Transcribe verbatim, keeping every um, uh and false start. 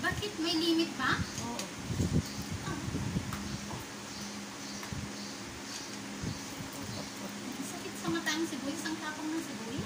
Bakit? May limit ba? Oo. Ah. Sakit sa mata ang sibuyas. Ang tapang ng sibuyas.